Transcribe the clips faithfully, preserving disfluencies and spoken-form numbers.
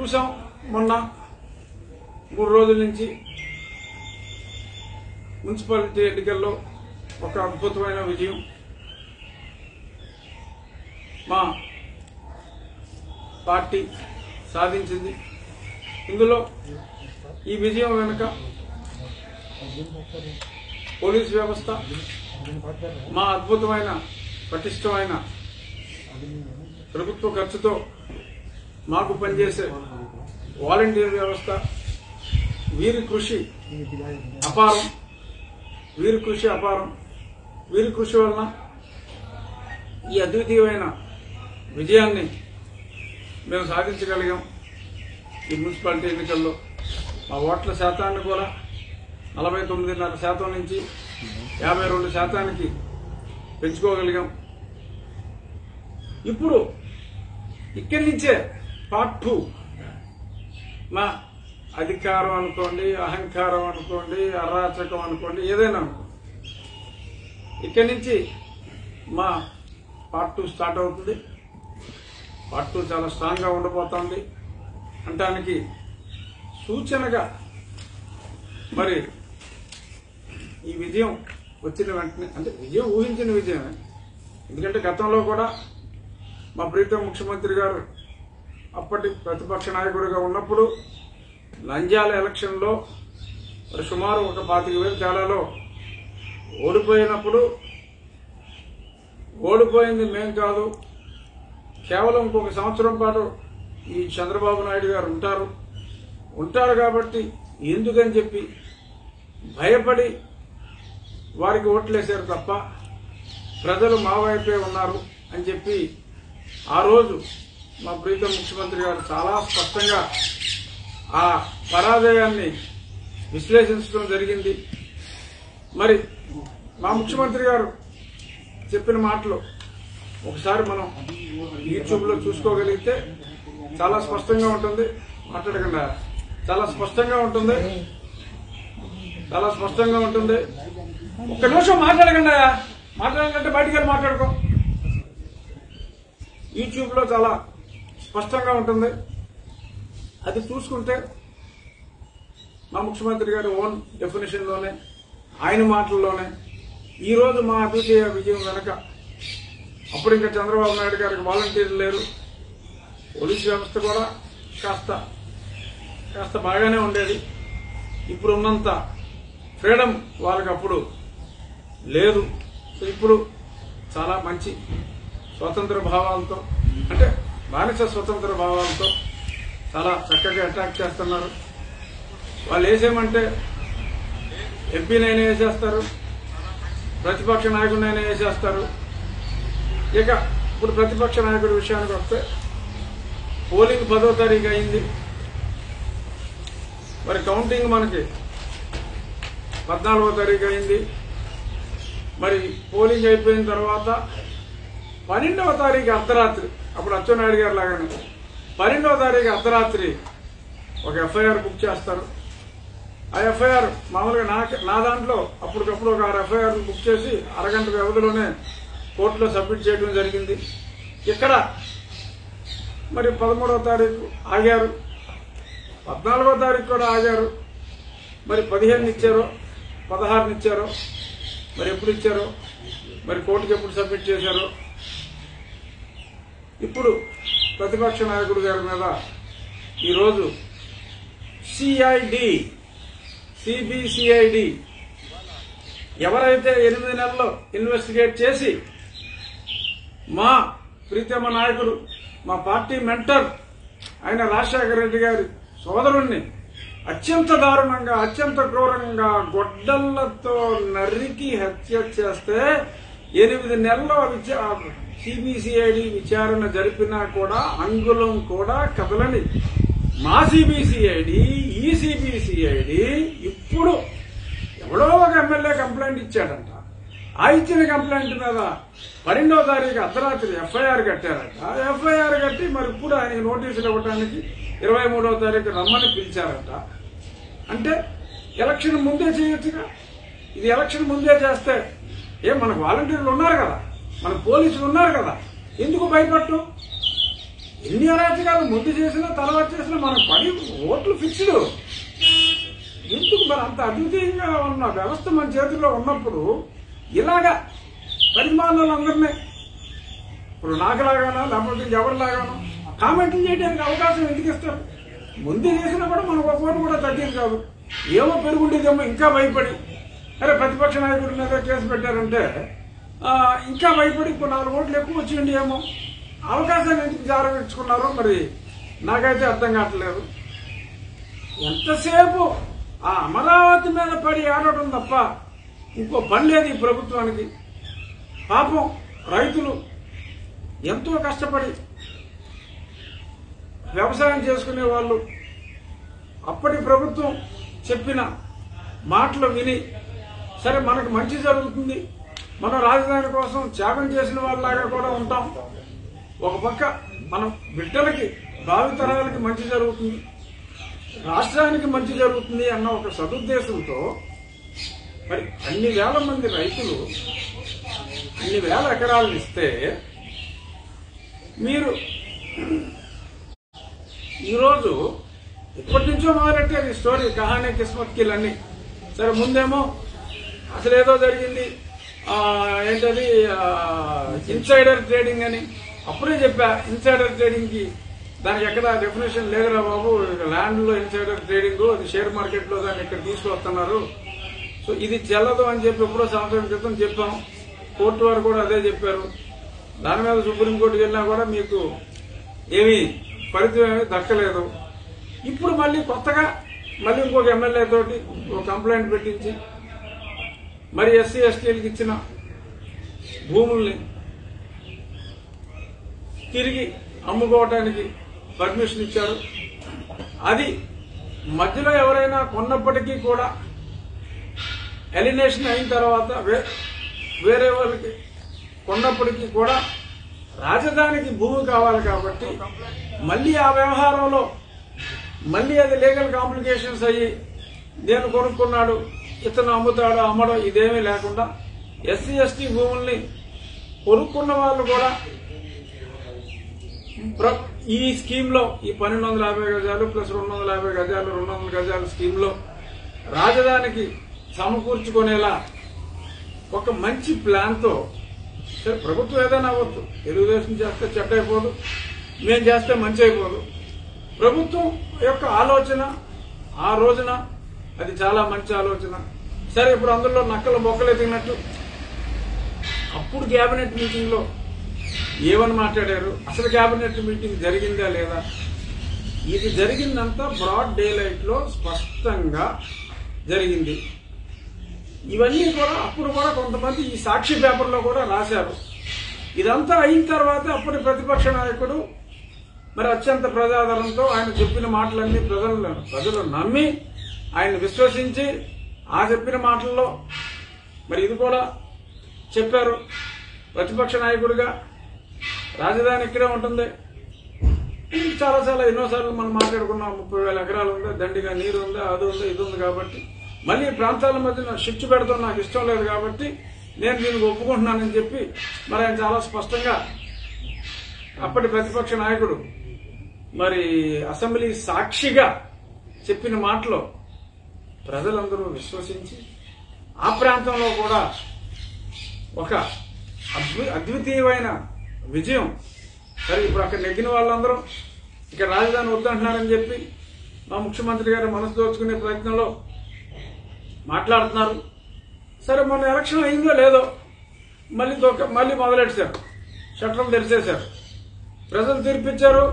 చూసాం మొన్న మూడు రోజుల నుంచి మున్సిపాలిటీ ఎన్నికల్లో ఒక అద్భుతమైన విజయం మా పార్టీ సాధించింది. ఇందులో ఈ విజయం వెనుక పోలీస్ వ్యవస్థ, మా అద్భుతమైన పటిష్టమైన ప్రభుత్వ ఖర్చుతో మాకు పనిచేసే వాలంటీర్ వ్యవస్థ, వీరి కృషి అపారం వీరి కృషి అపారం వీరి కృషి వలన ఈ అద్వితీయమైన విజయాన్ని మేము సాధించగలిగాం. ఈ మున్సిపాలిటీ ఎన్నికల్లో మా ఓట్ల శాతాన్ని కూడా నలభై తొమ్మిదిన్నర శాతం నుంచి యాభై రెండు శాతానికి పెంచుకోగలిగాం. ఇప్పుడు ఇక్కడి నుంచే పార్ట్ టూ, మా అధికారం అనుకోండి, అహంకారం అనుకోండి, అరాచకం అనుకోండి, ఏదైనా అనుకోండి, ఇక్కడి నుంచి మా పార్ట్ టూ స్టార్ట్ అవుతుంది. పార్ట్ టూ చాలా స్ట్రాంగ్ గా ఉండబోతోంది అంటానికి సూచనగా మరి ఈ విజయం వచ్చిన వెంటనే, అంటే విజయం ఊహించిన విజయమే. ఎందుకంటే గతంలో కూడా మా ప్రీతం ముఖ్యమంత్రి గారు అప్పటి ప్రతిపక్ష నాయకుడిగా ఉన్నప్పుడు నంద్యాల ఎలక్షన్ లో మరి సుమారు ఒక పాతిక వేల తేడాలో ఓడిపోయినప్పుడు, ఓడిపోయింది మేం కాదు, కేవలం ఇంకొక సంవత్సరం పాటు ఈ చంద్రబాబు నాయుడు గారు ఉంటారు ఉంటారు కాబట్టి ఎందుకని చెప్పి భయపడి వారికి ఓట్లేశారు తప్ప ప్రజలు మా వైపే ఉన్నారు అని చెప్పి ఆ రోజు మా ప్రీతం ముఖ్యమంత్రి గారు చాలా స్పష్టంగా ఆ పరాజయాన్ని విశ్లేషించడం జరిగింది. మరి మా ముఖ్యమంత్రి గారు చెప్పిన మాటలు ఒకసారి మనం యూట్యూబ్ లో చూసుకోగలిగితే చాలా స్పష్టంగా ఉంటుంది. మాట్లాడకుండా చాలా స్పష్టంగా ఉంటుంది చాలా స్పష్టంగా ఉంటుంది ఒక్క నిమిషం మాట్లాడకుండా మాట్లాడాలంటే బయటికి వెళ్ళి మాట్లాడుకో. యూట్యూబ్ లో చాలా స్పష్టంగా ఉంటుంది. అది చూసుకుంటే మా ముఖ్యమంత్రి గారి ఓన్ డెఫినేషన్ లోనే, ఆయన మాటల్లోనే ఈ రోజు మా అద్వితీయ విజయం వెనక, అప్పుడు ఇంకా చంద్రబాబు నాయుడు గారికి వాలంటీర్లు లేరు, పోలీస్ వ్యవస్థ కూడా కాస్త కాస్త బాగానే ఉండేది. ఇప్పుడు ఉన్నంత ఫ్రీడమ్ వాళ్ళకి అప్పుడు లేదు. సో ఇప్పుడు చాలా మంచి స్వతంత్ర భావాలతో, అంటే బానిస స్వతంత్ర భావాలతో చాలా చక్కగా అటాక్ చేస్తున్నారు. వాళ్ళు వేసేయమంటే ఎంపీనైనా వేసేస్తారు, ప్రతిపక్ష నాయకుడినైనా వేసేస్తారు. ఇక ఇప్పుడు ప్రతిపక్ష నాయకుడి విషయానికి వస్తే పోలింగ్ పదో తారీఖు అయింది, మరి కౌంటింగ్ మనకి పద్నాలుగో తారీఖు అయింది. మరి పోలింగ్ అయిపోయిన తర్వాత పన్నెండవ తారీఖు అర్ధరాత్రి, అప్పుడు అచ్చెన్నాయుడు గారు లాగానే పన్నెండవ తారీఖు అర్ధరాత్రి ఒక ఎఫ్ఐఆర్ బుక్ చేస్తారు. ఆ ఎఫ్ఐఆర్ మామూలుగా నా నా దాంట్లో అప్పటికప్పుడు ఒక ఆరు ఎఫ్ఐఆర్ బుక్ చేసి అరగంట వ్యవధిలోనే కోర్టులో సబ్మిట్ చేయడం జరిగింది. ఇక్కడ మరి పదమూడవ తారీఖు ఆగారు, పద్నాలుగో తారీఖు కూడా ఆగారు. మరి పదిహేను ఇచ్చారో పదహారుని ఇచ్చారో మరి ఎప్పుడు ఇచ్చారో, మరి కోర్టుకి ఎప్పుడు సబ్మిట్ చేశారో. ఇప్పుడు ప్రతిపక్ష నాయకుడి గారి మీద ఈరోజు సిఐడి సిబిసిఐడి ఎవరైతే ఎనిమిది నెలల్లో ఇన్వెస్టిగేట్ చేసి మా ప్రీతమ నాయకుడు, మా పార్టీ మెంటర్ అయిన రాజశేఖర రెడ్డి గారి సోదరుణ్ణి అత్యంత దారుణంగా, అత్యంత క్రూరంగా గొడ్డళ్లతో నరికి హత్య చేస్తే ఎనిమిది నెలల్లో సిబిసిఐడి విచారణ జరిపినా కూడా అంగుళం కూడా కదలని మా సిబిసిఐడి, ఈ సిబిసిఐడి ఇప్పుడు ఎవడో ఒక ఎమ్మెల్యే కంప్లైంట్ ఇచ్చాడంట. ఆ ఇచ్చిన కంప్లైంట్ మీద పన్నెండవ తారీఖు అర్ధరాత్రి ఎఫ్ఐఆర్ కట్టారట. ఎఫ్ఐఆర్ కట్టి మరి ఇప్పుడు ఆయనకి నోటీసులు ఇవ్వడానికి ఇరవై మూడవ తారీఖు రమ్మని పిలిచారట. అంటే ఎలక్షన్ ముందే చేయొచ్చుగా. ఇది ఎలక్షన్ ముందే చేస్తే ఏం మనకు వాలంటీర్లు ఉన్నారు కదా, మన పోలీసులు ఉన్నారు కదా, ఎందుకు భయపట్టు? ఎన్ని అరాచకాలు ముందు చేసినా తర్వాత చేసినా మన పని ఓట్లు ఫిక్స్డ్. ఎందుకు మరి అంత అద్వితీయంగా ఉన్న వ్యవస్థ మన చేతుల్లో ఉన్నప్పుడు ఇలాగా పరిమాణాలందరినీ ఇప్పుడు నాకులాగానో లేకపోతే ఎవరిలాగానో కామెంట్లు చేయడానికి అవకాశం ఎందుకు ఇస్తారు? ముందు చేసినా కూడా మనకు ఒక ఓటు కూడా తగ్గేది కాదు. ఏమో పెరుగుండేదేమో ఇంకా భయపడి, అరే ప్రతిపక్ష నాయకుడి మీద కేసు పెట్టారంటే ఇంకా భయపడి ఇప్పుడు నాలుగు ఓట్లు ఎక్కువ వచ్చిండి ఏమో అవకాశాన్ని ఎందుకు జారవించుకున్నారో మరి నాకైతే అర్థం కావట్లేదు. ఎంతసేపు ఆ అమరావతి మీద పడి ఆడటం తప్ప ఇంకో పని లేదు ఈ ప్రభుత్వానికి. పాపం రైతులు ఎంతో కష్టపడి వ్యవసాయం చేసుకునే వాళ్ళు అప్పటి ప్రభుత్వం చెప్పిన మాటలు విని సరే మనకు మంచి జరుగుతుంది, మనం రాజధాని కోసం త్యాగం చేసిన వాళ్ళలాగా కూడా ఉంటాం, ఒక పక్క మనం బిడ్డలకి భావితరాలకి మంచి జరుగుతుంది, రాష్ట్రానికి మంచి జరుగుతుంది అన్న ఒక సదుద్దేశంతో మరి అన్ని వేల మంది రైతులు అన్ని వేల ఎకరాలను ఇస్తే మీరు ఈరోజు ఇప్పటి నుంచో మొదలెట్టారు ఈ స్టోరీ కహానీ కిస్మత్ కిల్ అన్ని. సరే ముందేమో అసలు ఏదో జరిగింది ఏంటది ఇన్సైడర్ ట్రేడింగ్ అని అప్పుడే చెప్పా. ఇన్సైడర్ ట్రేడింగ్ కి దానికి ఎక్కడ డెఫినేషన్ లేదురా బాబు, ల్యాండ్ లో ఇన్సైడర్ ట్రేడింగ్ అది షేర్ మార్కెట్ లో దాన్ని ఇక్కడ తీసుకొస్తున్నారు, సో ఇది చెల్లదు అని చెప్పి ఎప్పుడో సంవత్సరం క్రితం చెప్పాం. కోర్టు వారు కూడా అదే చెప్పారు. దాని మీద సుప్రీంకోర్టుకి వెళ్ళినా కూడా మీకు ఏమీ ఫలితం ఏమీ దక్కలేదు. ఇప్పుడు మళ్ళీ కొత్తగా మళ్ళీ ఇంకొక ఎమ్మెల్యే తోటి ఒక కంప్లైంట్ పెట్టించి మరి ఎస్సీ ఎస్టీలకు ఇచ్చిన భూముల్ని తిరిగి అమ్ముకోవటానికి పర్మిషన్ ఇచ్చారు. అది మధ్యలో ఎవరైనా కొన్నప్పటికీ కూడా ఎలినేషన్ అయిన తర్వాత వేరే వాళ్ళకి కొన్నప్పటికీ కూడా రాజధానికి భూమి కావాలి కాబట్టి మళ్ళీ ఆ వ్యవహారంలో మళ్ళీ అది లీగల్ కాంప్లికేషన్స్ అయ్యి నేను కొనుక్కున్నాడు ఇతను అమ్ముతాడు అమ్మడం ఇదేమీ లేకుండా ఎస్సీ ఎస్టీ భూముల్ని కొనుక్కున్న వాళ్ళు కూడా ఈ స్కీమ్ లో ఈ పన్నెండు వందల యాభై గజాలు ప్లస్ రెండు వందల యాభై గజాలు రెండు వందల గజాల స్కీమ్ లో రాజధానికి సమకూర్చుకునేలా ఒక మంచి ప్లాన్ తో ప్రభుత్వం ఏదైనా అవ్వద్దు, తెలుగుదేశం చేస్తే చెడ్డ అయిపోదు, మేం చేస్తే మంచి అయిపోదు. ప్రభుత్వం యొక్క ఆలోచన ఆ రోజున అది చాలా మంచి ఆలోచన. సరే ఇప్పుడు అందులో నక్కలు బొక్కలు తిన్నట్టు అప్పుడు కేబినెట్ మీటింగ్ లో ఏమని మాట్లాడారు, అసలు కేబినెట్ మీటింగ్ జరిగిందా లేదా, ఇది జరిగిందంతా బ్రాడ్ డే లైట్ లో స్పష్టంగా జరిగింది. ఇవన్నీ కూడా అప్పుడు కూడా కొంతమంది ఈ సాక్షి పేపర్లో కూడా రాశారు. ఇదంతా అయిన తర్వాత అప్పటి ప్రతిపక్ష నాయకుడు మరి అత్యంత ప్రజాదరణతో ఆయన చెప్పిన మాటలన్నీ ప్రజలు ప్రజలు నమ్మి ఆయన విశ్వసించి ఆ చెప్పిన మాటల్లో మరి ఇది కూడా చెప్పారు. ప్రతిపక్ష నాయకుడిగా రాజధాని ఇక్కడే ఉంటుంది, చాలా చాలా ఎన్నోసార్లు మనం మాట్లాడుకున్నాం, ముప్పై వేల ఎకరాలు ఉంది, దండిగా నీరు ఉంది, అది ఉంది, ఇది ఉంది, కాబట్టి మళ్ళీ ప్రాంతాల మధ్య షిఫ్ట్ పెడతాం నాకు ఇష్టం లేదు కాబట్టి నేను దీనికి ఒప్పుకుంటున్నానని చెప్పి మరి ఆయన చాలా స్పష్టంగా అప్పటి ప్రతిపక్ష నాయకుడు మరి అసెంబ్లీ సాక్షిగా చెప్పిన మాటలో ప్రజలందరూ విశ్వసించి ఆ ప్రాంతంలో కూడా ఒక అద్వితీయమైన విజయం. సరే ఇప్పుడు అక్కడ నెగ్గిన వాళ్ళందరూ ఇక్కడ రాజధాని వద్దంటున్నారని చెప్పి మా ముఖ్యమంత్రి గారు మనసు దోచుకునే ప్రయత్నంలో మాట్లాడుతున్నారు. సరే మొన్న ఎలక్షన్ అయిందో లేదో మళ్ళీ మళ్ళీ మొదలెట్టారు, షట్టర్లు తెరిచేశారు, ప్రజలు తీర్పిచ్చారు,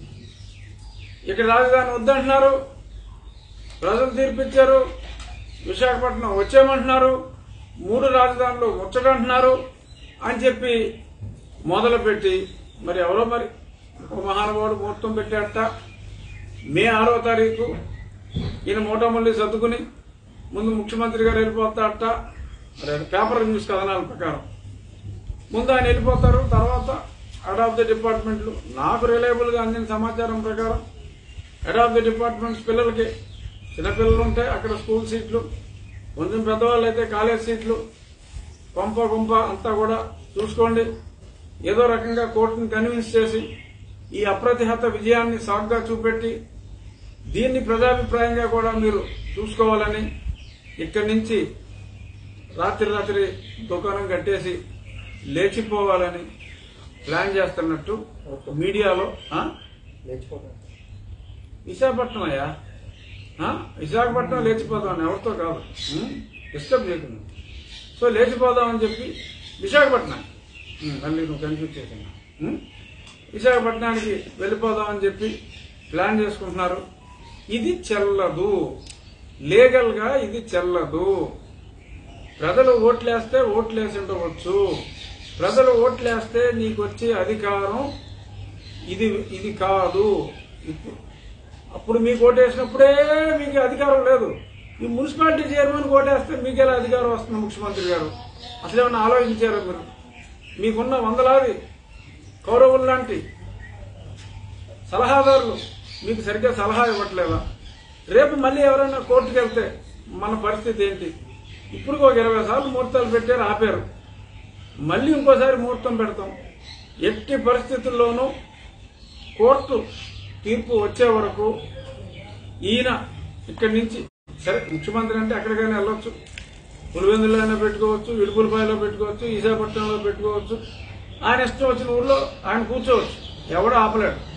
ఇక్కడ రాజధాని వద్దంటున్నారు, ప్రజలు తీర్పిచ్చారు, విశాఖపట్నం వచ్చేయమంటున్నారు, మూడు రాజధానులు ముచ్చటంటున్నారు అని చెప్పి మొదలుపెట్టి మరి ఎవరో మరి ఒక మహానుభావుడు ముహూర్తం పెట్టాడట. మే ఆరో తారీఖు ఈయన మూటమల్లి సర్దుకుని ముందు ముఖ్యమంత్రి గారు వెళ్ళిపోతాడట, పేపర్ న్యూస్ కథనాల ప్రకారం ముందు ఆయన వెళ్ళిపోతారు. తర్వాత హెడ్ ఆఫ్ ది డిపార్ట్మెంట్లు నాకు రిలయబుల్ గా అందిన సమాచారం ప్రకారం హెడ్ ఆఫ్ ది డిపార్ట్మెంట్స్ పిల్లలకి చిన్నపిల్లలు ఉంటే అక్కడ స్కూల్ సీట్లు, కొంచెం పెద్దవాళ్ళు అయితే కాలేజ్ సీట్లు, కొంప కొంప అంతా కూడా చూసుకోండి. ఏదో రకంగా కోర్టుని కన్విన్స్ చేసి ఈ అప్రతిహత విజయాన్ని సాగ్గా చూపెట్టి దీన్ని ప్రజాభిప్రాయంగా కూడా మీరు చూసుకోవాలని ఇక్కడి నుంచి రాత్రి రాత్రి దుకాణం కట్టేసి లేచిపోవాలని ప్లాన్ చేస్తున్నట్టు మీడియాలో విశాఖపట్నం అయ్యా విశాఖపట్నం లేచిపోదామని ఎవరితో కాదు డిస్టర్బ్ చేయకుండా సో లేచిపోదామని చెప్పి విశాఖపట్నం మళ్ళీ నువ్వు కన్ఫ్యూజ్ చేస్తున్నా విశాఖపట్నానికి వెళ్ళిపోదామని చెప్పి ప్లాన్ చేసుకుంటున్నారు. ఇది చెల్లదు, లీగల్ గా ఇది చెల్లదు. ప్రజలు ఓట్లేస్తే ఓట్లేసి ఉండవచ్చు. ప్రజలు ఓట్లేస్తే నీకు వచ్చే అధికారం ఇది ఇది కాదు. అప్పుడు మీకు ఓటేసినప్పుడే మీకు అధికారం లేదు. ఈ మున్సిపాలిటీ చైర్మన్ ఓటేస్తే మీకెలా అధికారం వస్తుంది? ముఖ్యమంత్రి గారు అసలు ఏమన్నా ఆలోచించారు మీరు? మీకున్న వందలాది కౌరవులు లాంటి సలహాదారులు మీకు సరిగ్గా సలహా ఇవ్వట్లేదా? రేపు మళ్ళీ ఎవరైనా కోర్టుకు వెళ్తే మన పరిస్థితి ఏంటి? ఇప్పుడు ఒక ఇరవై సార్లు ముహూర్తాలు పెట్టారు, ఆపారు. మళ్ళీ ఇంకోసారి ముహూర్తం పెడతాం. ఎట్టి పరిస్థితుల్లోనూ కోర్టు తీర్పు వచ్చే వరకు ఈయన ఇక్కడి నుంచి సరే ముఖ్యమంత్రి అంటే ఎక్కడికైనా వెళ్ళొచ్చు, పులివెందులో అయినా పెట్టుకోవచ్చు, ఇడుపులపాయలో పెట్టుకోవచ్చు, విశాఖపట్నంలో పెట్టుకోవచ్చు. ఆయన ఇష్టం వచ్చిన ఊర్లో ఆయన కూర్చోవచ్చు, ఎవడో ఆపలేడు.